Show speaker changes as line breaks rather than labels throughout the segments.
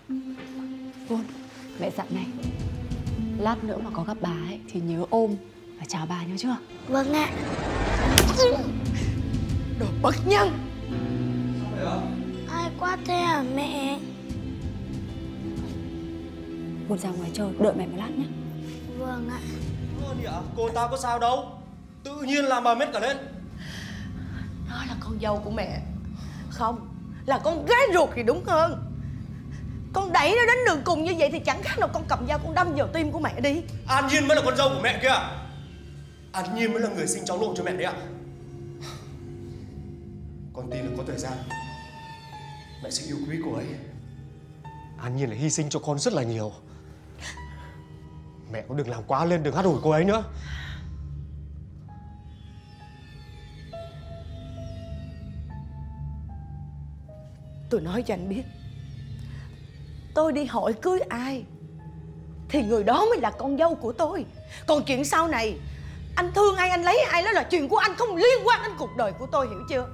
Vôn, mẹ dặn này, lát nữa mà có gặp bà ấy thì nhớ ôm và chào bà nhớ chưa?
Vâng ạ.
Đồ bất nhân.
Ai quá thế hả mẹ?
Vôn ra ngoài chơi, đợi mẹ một lát nhé.
Vâng ạ.
Cô ta có sao đâu, tự nhiên làm bà mết cả lên.
Nó là con dâu của mẹ. Không, là con gái ruột thì đúng hơn. Con đẩy nó đến đường cùng như vậy thì chẳng khác nào con cầm dao con đâm vào tim của mẹ đi.
An Nhiên mới là con dâu của mẹ kia. An Nhiên mới là người sinh cháu nội cho mẹ đấy ạ. Con tin là có thời gian mẹ sẽ yêu quý cô ấy. An Nhiên là hy sinh cho con rất là nhiều. Mẹ cũng đừng làm quá lên, đừng hắt hủi cô ấy nữa.
Tôi nói cho anh biết, tôi đi hỏi cưới ai thì người đó mới là con dâu của tôi. Còn chuyện sau này anh thương ai, anh lấy ai, đó là chuyện của anh, không liên quan đến cuộc đời của tôi, hiểu chưa?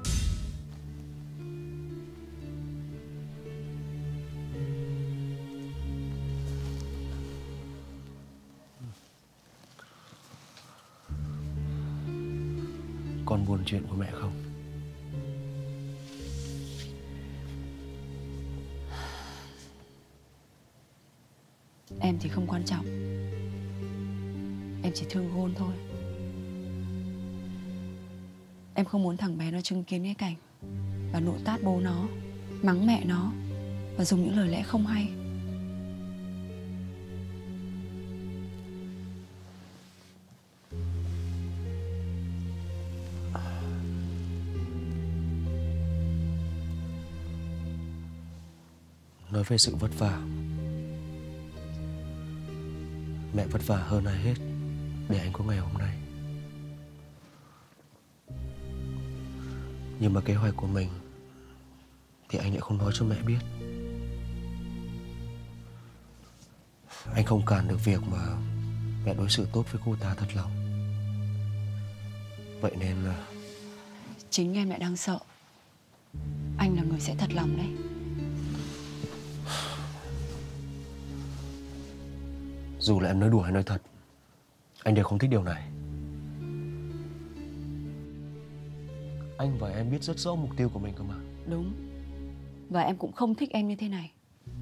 Con buồn chuyện của mẹ không?
Em thì không quan trọng. Em chỉ thương Gôn thôi. Em không muốn thằng bé nó chứng kiến cái cảnh bà nội tát bố nó, mắng mẹ nó và dùng những lời lẽ không hay.
Nói về sự vất vả, mẹ vất vả hơn ai hết để anh có ngày hôm nay. Nhưng mà kế hoạch của mình thì anh lại không nói cho mẹ biết. Anh không cản được việc mà mẹ đối xử tốt với cô ta thật lòng. Vậy nên là
Chính em lại đang sợ anh là người sẽ thật lòng đấy.
dù là em nói đùa hay nói thật, anh đều không thích điều này. Anh và em biết rất rõ mục tiêu của mình cơ mà.
Đúng. Và em cũng không thích em như thế này.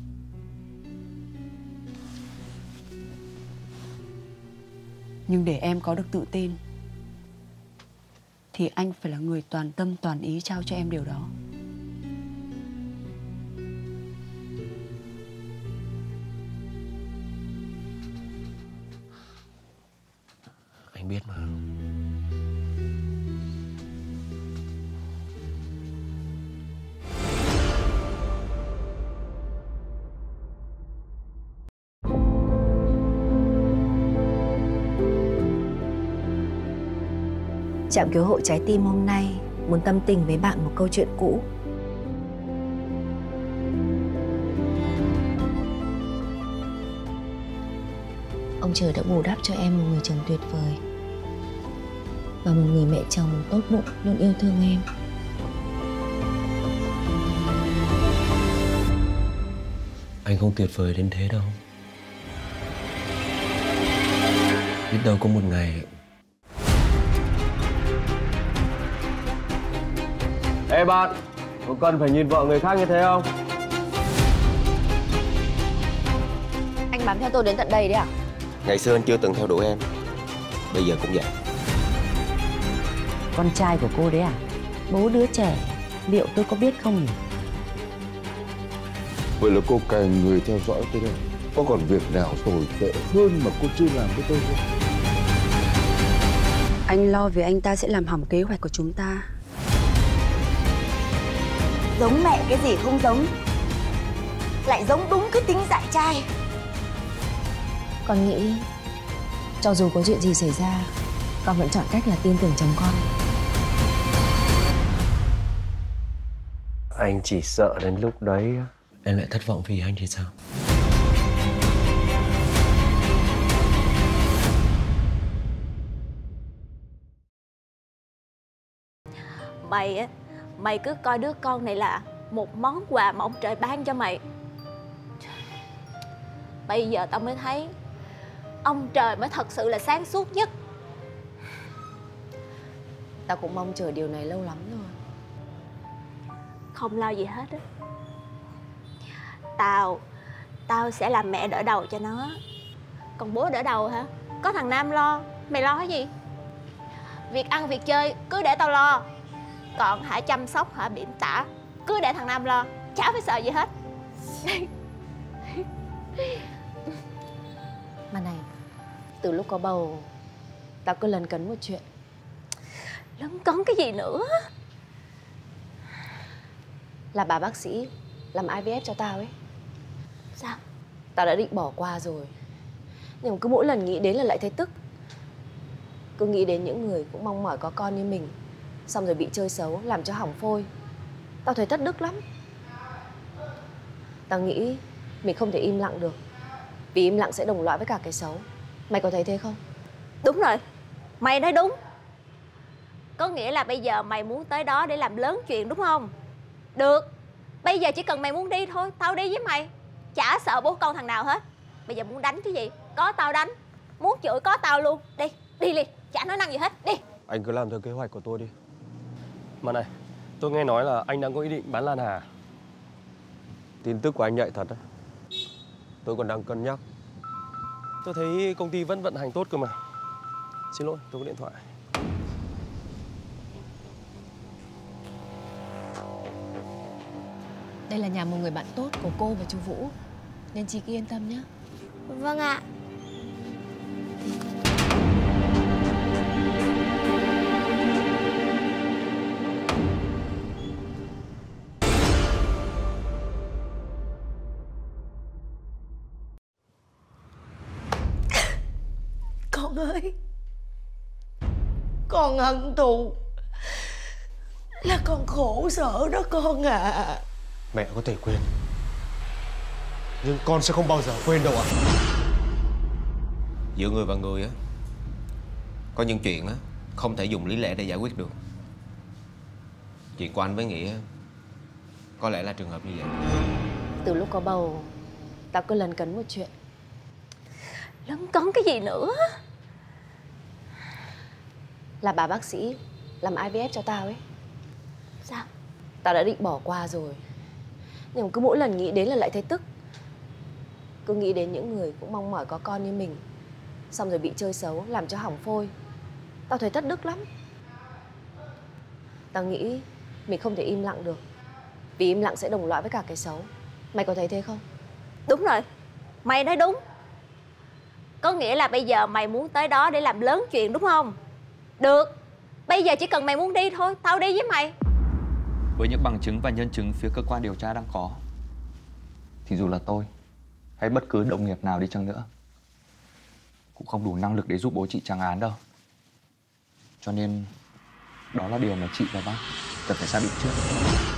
Nhưng để em có được tự tin thì anh phải là người toàn tâm toàn ý trao cho em điều đó.
Anh biết mà.
Trạm cứu hộ trái tim hôm nay muốn tâm tình với bạn một câu chuyện cũ. Ông trời đã bù đắp cho em một người chồng tuyệt vời và một người mẹ chồng tốt bụng luôn yêu thương em.
Anh không tuyệt vời đến thế đâu. Biết đâu có một ngày. Ê bạn, có cần phải nhìn vợ người khác như thế không?
Anh bám theo tôi đến tận đây đấy à?
Ngày xưa anh chưa từng theo đuổi em, bây giờ cũng vậy.
Con trai của cô đấy à? Bố đứa trẻ, liệu tôi có biết không nhỉ?
Vậy là cô cài người theo dõi tôi đây. Có còn việc nào tồi tệ hơn mà cô chưa làm với tôi không?
Anh lo vì anh ta sẽ làm hỏng kế hoạch của chúng ta.
Giống mẹ cái gì không giống, lại giống đúng cái tính dại trai.
Con nghĩ cho dù có chuyện gì xảy ra, con vẫn chọn cách là tin tưởng chồng con.
Anh chỉ sợ đến lúc đấy em lại thất vọng vì anh thì sao?
Mày cứ coi đứa con này là một món quà mà ông trời ban cho mày.
Bây giờ tao mới thấy ông trời mới thật sự là sáng suốt nhất.
Tao cũng mong chờ điều này lâu lắm rồi.
Không lo gì hết á. Tao sẽ làm mẹ đỡ đầu cho nó. Còn bố đỡ đầu hả? Có thằng Nam lo. Mày lo cái gì? Việc ăn việc chơi cứ để tao lo. Còn hả chăm sóc hả bỉm tả cứ để thằng Nam lo. Chả phải sợ gì hết.
Mà này, từ lúc có bầu tao cứ lấn cấn một chuyện.
Lấn cấn cái gì nữa?
Là bà bác sĩ làm IVF cho tao ấy.
Sao?
Tao đã định bỏ qua rồi, nhưng mà cứ mỗi lần nghĩ đến là lại thấy tức. Cứ nghĩ đến những người cũng mong mỏi có con như mình, xong rồi bị chơi xấu làm cho hỏng phôi. Tao thấy thất đức lắm. Tao nghĩ mình không thể im lặng được, vì im lặng sẽ đồng loại với cả cái xấu. Mày có thấy thế không?
Đúng rồi, mày nói đúng. Có nghĩa là bây giờ mày muốn tới đó để làm lớn chuyện đúng không? Được, bây giờ chỉ cần mày muốn đi thôi, tao đi với mày. Chả sợ bố con thằng nào hết. Bây giờ muốn đánh chứ gì, có tao đánh. Muốn chửi có tao luôn. Đi, đi liền, chả nói năng gì hết, đi.
Anh cứ làm theo kế hoạch của tôi đi. Mà này, tôi nghe nói là anh đang có ý định bán Lan Hà. Tin tức của anh nhạy thật đấy. Tôi còn đang cân nhắc. Tôi thấy công ty vẫn vận hành tốt cơ mà. Xin lỗi, tôi có điện thoại.
Đây là nhà một người bạn tốt của cô và chú Vũ, nên chị cứ yên tâm nhé.
Vâng ạ.
Con ơi, con hận thù là con khổ sở đó con à.
Mẹ có thể quên, nhưng con sẽ không bao giờ quên đâu ạ.
Giữa người và người á, có những chuyện á không thể dùng lý lẽ để giải quyết được. Chuyện của anh với Nghĩa có lẽ là trường hợp như vậy.
Từ lúc có bầu tao cứ lấn cấn một chuyện.
Lấn cấn cái gì nữa?
Là bà bác sĩ làm IVF cho tao ấy.
Sao?
Tao đã định bỏ qua rồi, nhưng mà cứ mỗi lần nghĩ đến là lại thấy tức. Cứ nghĩ đến những người cũng mong mỏi có con như mình, xong rồi bị chơi xấu làm cho hỏng phôi. Tao thấy thất đức lắm. Tao nghĩ mình không thể im lặng được, vì im lặng sẽ đồng loại với cả cái xấu. Mày có thấy thế không?
Đúng rồi, mày nói đúng. Có nghĩa là bây giờ mày muốn tới đó để làm lớn chuyện đúng không? Được, bây giờ chỉ cần mày muốn đi thôi, tao đi với mày.
Với những bằng chứng và nhân chứng phía cơ quan điều tra đang có, thì dù là tôi hay bất cứ đồng nghiệp nào đi chăng nữa cũng không đủ năng lực để giúp bố chị trắng án đâu. Cho nên đó là điều mà chị và bác cần phải xác định trước.